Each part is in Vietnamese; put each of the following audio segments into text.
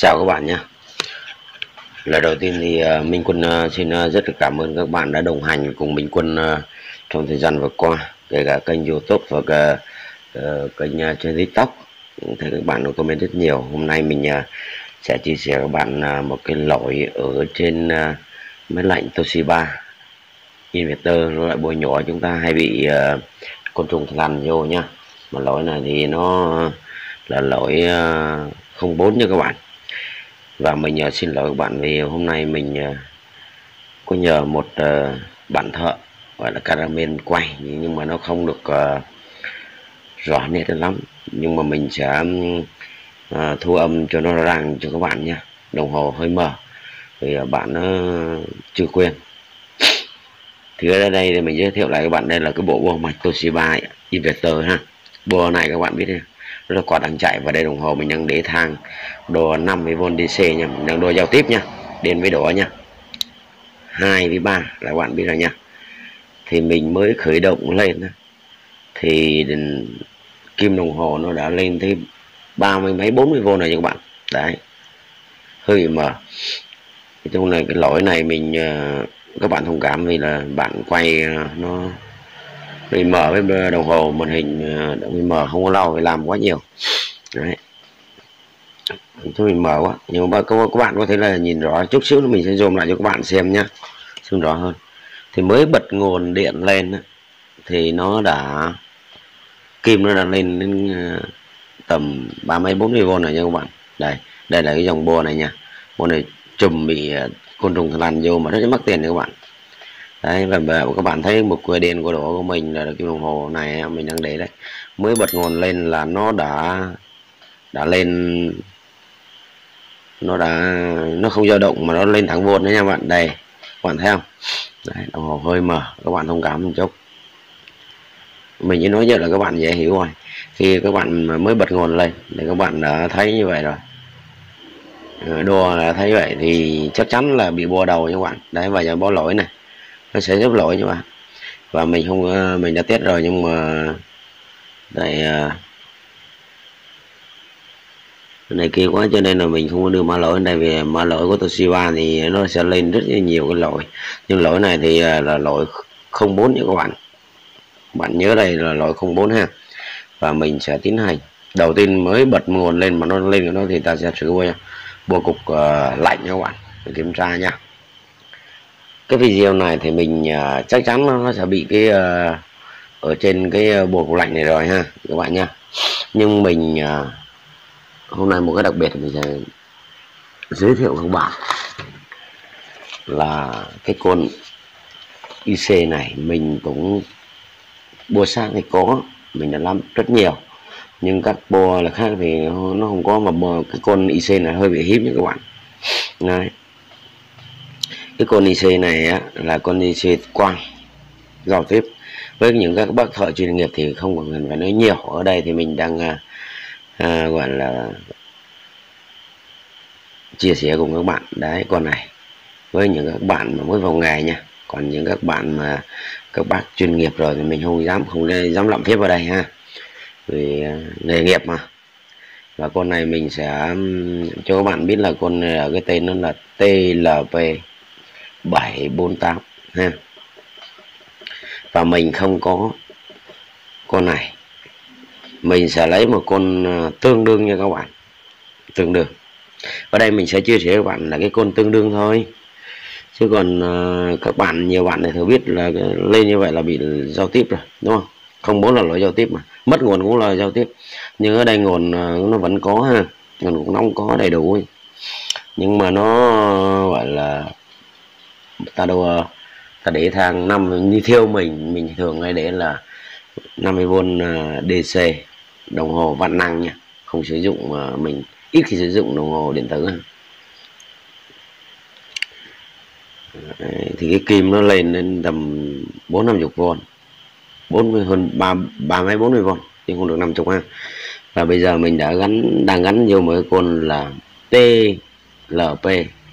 Chào các bạn nhé. Lời đầu tiên thì Minh Quân xin rất là cảm ơn các bạn đã đồng hành cùng Minh Quân trong thời gian vừa qua, kể cả kênh YouTube và kênh trên TikTok. Thấy các bạn comment rất nhiều. Hôm nay mình sẽ chia sẻ các bạn một cái lỗi ở trên máy lạnh Toshiba Inverter, loại bồi nhỏ chúng ta hay bị côn trùng lằn vô nhá. Mà lỗi này thì nó là lỗi 04 nha các bạn. Và mình xin lỗi các bạn vì hôm nay mình có nhờ một bạn thợ gọi là Caramel quay, nhưng mà nó không được rõ nét lắm, nhưng mà mình sẽ thu âm cho nó ràng cho các bạn nha. Đồng hồ hơi mờ vì bạn nó chưa quên. Thì ở đây thì mình giới thiệu lại các bạn, đây là cái bộ bo mạch Toshiba Inverter ha. Bo này các bạn biết nha, nó là quạt đang chạy, và đây đồng hồ mình đang để thang đồ 50V DC nha, mình đang đo giao tiếp nha, đến với đỏ nha, 2 với 3 là các bạn biết rồi nha. Thì mình mới khởi động lên thì kim đồng hồ nó đã lên tới 30 mấy 40V này nha các bạn. Đấy, hơi mờ. Nói chung là cái lỗi này mình các bạn thông cảm vì là bạn quay nó bị mở với đồng hồ màn hình bị mở không có lâu, phải làm quá nhiều. Đấy, thôi mình mở quá, nhưng mà các bạn có thể là nhìn rõ chút xíu, mình sẽ zoom lại cho các bạn xem nhá, xem rõ hơn. Thì mới bật nguồn điện lên thì nó đã kim nó đã lên đến tầm 30 40V này nha các bạn. Đây là cái dòng bo này nha, bo này chùm bị côn trùng lằn vô mà rất là mắc tiền các bạn. Đấy, và các bạn thấy một que đen của đổ của mình là kim đồng hồ này mình đang để đấy, mới bật nguồn lên là nó đã lên, nó không dao động mà nó lên thẳng vôn đấy nha bạn. Đây, các bạn thấy không? Đấy, đồng hồ hơi mờ, các bạn thông cảm một chút. Mình chỉ nói giờ là các bạn dễ hiểu rồi. Khi các bạn mới bật nguồn lên để các bạn đã thấy như vậy rồi, đùa là thấy vậy thì chắc chắn là bị bò đầu nha các bạn. Đấy, và giờ bó lỗi này nó sẽ giúp lỗi cho bạn. Và mình không mình đã test rồi, nhưng mà đây này kia quá cho nên là mình không có đưa mã lỗi đây, vì mã lỗi của Toshiba thì nó sẽ lên rất là nhiều cái lỗi, nhưng lỗi này thì là lỗi 04 nha các bạn. Bạn nhớ đây là lỗi 04 ha. Và mình sẽ tiến hành đầu tiên mới bật nguồn lên mà nó lên cái đó thì ta sẽ sử bo cục lạnh nha các bạn, để kiểm tra nha. Cái video này thì mình chắc chắn nó sẽ bị cái ở trên cái bo cục lạnh này rồi ha các bạn nha. Nhưng mình hôm nay một cái đặc biệt mình sẽ giới thiệu các bạn là cái con IC này mình cũng bo sát thì có, mình đã làm rất nhiều, nhưng các bo là khác thì nó không có, mà cái con IC này hơi bị hiếm nha các bạn. Đấy, cái con IC này là con IC quang giao tiếp với những các bác thợ chuyên nghiệp thì không cần phải nói nhiều. Ở đây thì mình đang gọi là chia sẻ cùng các bạn. Đấy, con này với những các bạn mà mới vào nghề nha, còn những các bạn mà các bác chuyên nghiệp rồi thì mình không dám làm phép vào đây ha, vì nghề nghiệp mà. Và con này mình sẽ cho các bạn biết là con này, cái tên nó là TLP 748 ha. Và mình không có con này, mình sẽ lấy một con tương đương nha các bạn, tương đương. Ở đây mình sẽ chia sẻ với các bạn là cái con tương đương thôi, chứ còn các bạn, nhiều bạn này thừa biết là lên như vậy là bị giao tiếp rồi, đúng không? Không, muốn là lỗi giao tiếp mà mất nguồn cũng là giao tiếp, nhưng ở đây nguồn nó vẫn có ha, nguồn cũng nóng có đầy đủ, nhưng mà nó gọi là ta để thang 5 như theo mình thường hay để là 50V DC, đồng hồ vạn năng nha, không sử dụng mình ít khi sử dụng đồng hồ điện tử. Đấy, thì cái kim nó lên đến tầm 40-50V, 40 hơn 3 mấy 40V chứ không được 50 ha. Và bây giờ mình đang gắn vô một cái con là TLP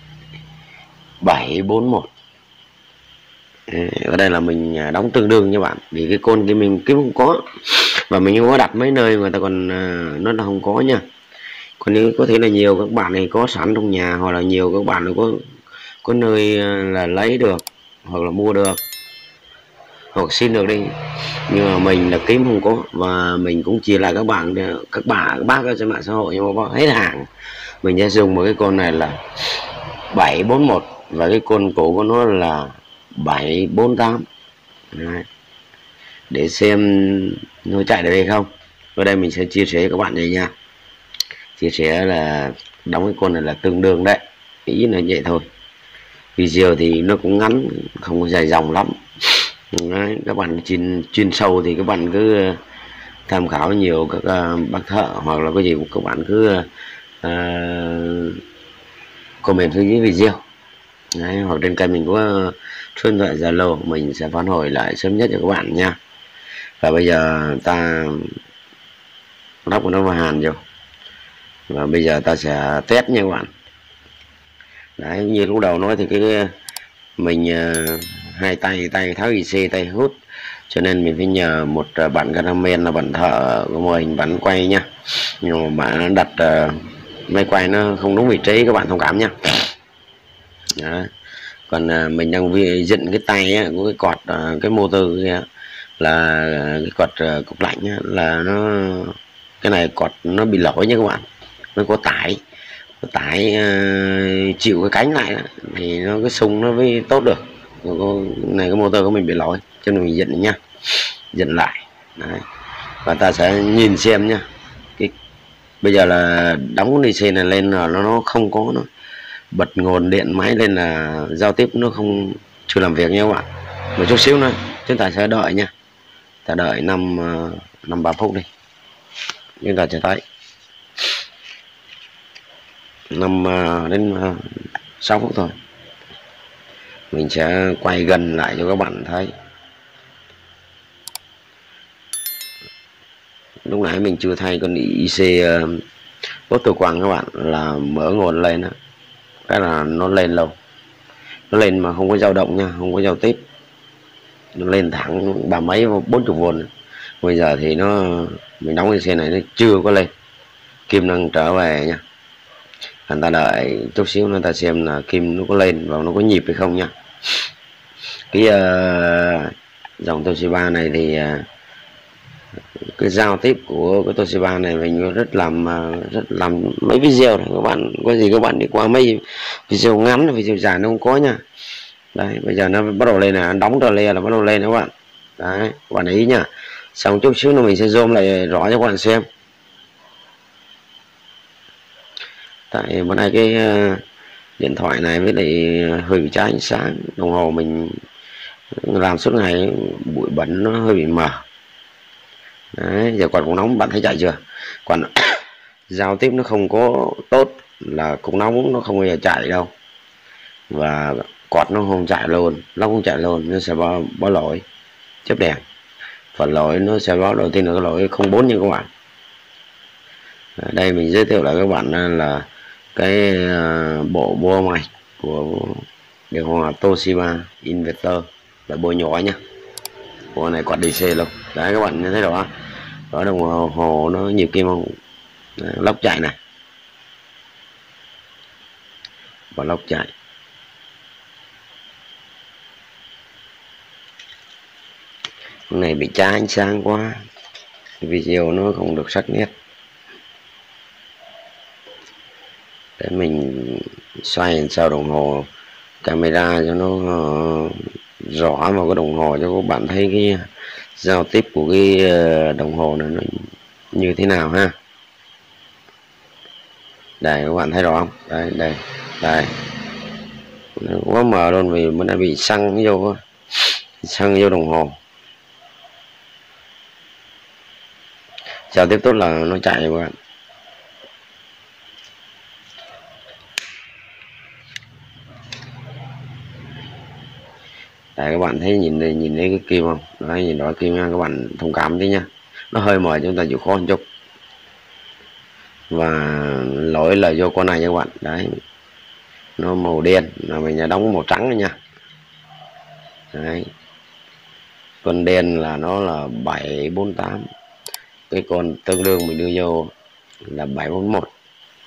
741. Ở đây là mình đóng tương đương nha bạn, vì cái con kia mình kiếm không có, và mình không có đặt mấy nơi người ta còn nó không có nha. Còn nếu có thể là nhiều các bạn này có sẵn trong nhà, hoặc là nhiều các bạn này có nơi là lấy được hoặc là mua được hoặc xin được đi, nhưng mà mình là kiếm không có, và mình cũng chia lại các bạn, các bác ở trên mạng xã hội, nhưng mà hết hàng. Mình sẽ dùng một cái con này là 741 và cái con cổ của nó là 748. Đấy. Để xem nó chạy được hay không. Ở đây mình sẽ chia sẻ các bạn này nha. Chia sẻ là đóng cái con này là tương đương đấy, ý là vậy thôi. Video thì nó cũng ngắn, không có dài dòng lắm. Đấy, các bạn chuyên sâu thì các bạn cứ tham khảo nhiều các bác thợ, hoặc là cái gì các bạn cứ comment phía dưới video. Đấy, hoặc trên kênh mình có số điện thoại Zalo, mình sẽ phản hồi lại sớm nhất cho các bạn nha. Và bây giờ ta lắp nó vào hàn vô, và bây giờ ta sẽ test nha các bạn. Đấy, như lúc đầu nói thì cái mình hai tay tháo IC, tay hút, cho nên mình phải nhờ một bạn cameraman là bạn thợ của mô hình bắn quay nha, nhưng mà bạn đặt máy quay nó không đúng vị trí, các bạn thông cảm nha. Đó. Còn mình đang dựng cái tay á, của cái cọt cái motor kia, là cái cọt cục lạnh á, là nó cái này cọt nó bị lỗi nha các bạn, nó có tải chịu cái cánh lại đó, thì nó cái xung nó mới tốt được. Này cái motor của mình bị lỗi cho nên mình dựng nha, dựng lại. Đấy. Và ta sẽ nhìn xem nha, bây giờ là đóng cái DC này lên là nó không có, nó bật nguồn điện máy lên là giao tiếp nó không chưa làm việc nha các bạn. Một chút xíu nữa chúng ta sẽ đợi nha, ta đợi 5-3 phút đi, chúng ta sẽ thấy 5 đến 6 phút thôi. Mình sẽ quay gần lại cho các bạn thấy. Lúc nãy mình chưa thay con IC bốt từ quang các bạn, là mở nguồn lên đó, cái là nó lên lâu, nó lên mà không có dao động nha, không có giao tiếp, nó lên thẳng 30 mấy 40V. Bây giờ thì mình đóng cái xe này nó chưa có lên, kim đang trở về nha. Thành ta đợi chút xíu nữa ta xem là kim nó có lên và nó có nhịp hay không nha. Cái dòng Toshiba này thì cái giao tiếp của cái Toshiba này mình rất làm mấy video này, các bạn có gì các bạn đi qua mấy video ngắn, video dài nó không có nha. Đấy, bây giờ nó bắt đầu lên, là đóng trò le là bắt đầu lên các bạn. Đấy, các bạn ý nha. Xong chút xíu nữa mình sẽ zoom lại rõ cho các bạn xem. Tại bữa nay cái điện thoại này với lại hơi bị trái ánh sáng, đồng hồ mình làm suốt ngày bụi bẩn nó hơi bị mờ. Đấy, giờ quạt cũng nóng, bạn thấy chạy chưa? Còn giao tiếp nó không có tốt là cũng nóng, nó không bao giờ chạy đâu, và quạt nó không chạy luôn, nó không chạy luôn, nó sẽ báo lỗi chớp đèn. Và lỗi nó sẽ báo đầu tiên là cái lỗi 04 như các bạn. Đây mình giới thiệu lại các bạn là cái bộ bô mạch của điều hòa Toshiba Inverter là bô nhỏ nhá. Bộ này quạt DC luôn. Đấy các bạn thấy rõ, đó đồng hồ nó nhịp kim không? Đấy, lốc chạy này, và lốc chạy. Con này bị trái ánh sáng quá, video nó không được sắc nét. Để mình xoay làm sao đồng hồ camera cho nó rõ vào cái đồng hồ, cho các bạn thấy cái giao tiếp của cái đồng hồ này nó như thế nào ha. Đây các bạn thấy rõ không? Đây nó quá mờ luôn, vì mình đã bị xăng vô đồng hồ. Giao tiếp tốt là nó chạy các bạn. Đây các bạn thấy nhìn thấy cái kim không? Đấy, nhìn đó kim nha, các bạn thông cảm tí nha, nó hơi mờ chúng ta chịu khó một chút. Và lỗi là vô con này nha các bạn. Đấy, nó màu đen là mình đã đóng màu trắng nha. Đấy, con đen là nó là 748, cái con tương đương mình đưa vô là 741.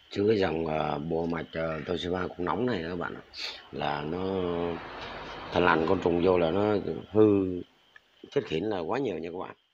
chứ cái dòng bộ mạch Toshiba cũng nóng này các bạn ạ, là nó thằn lằn côn trùng vô là nó hư chết khỉn là quá nhiều nha các bạn.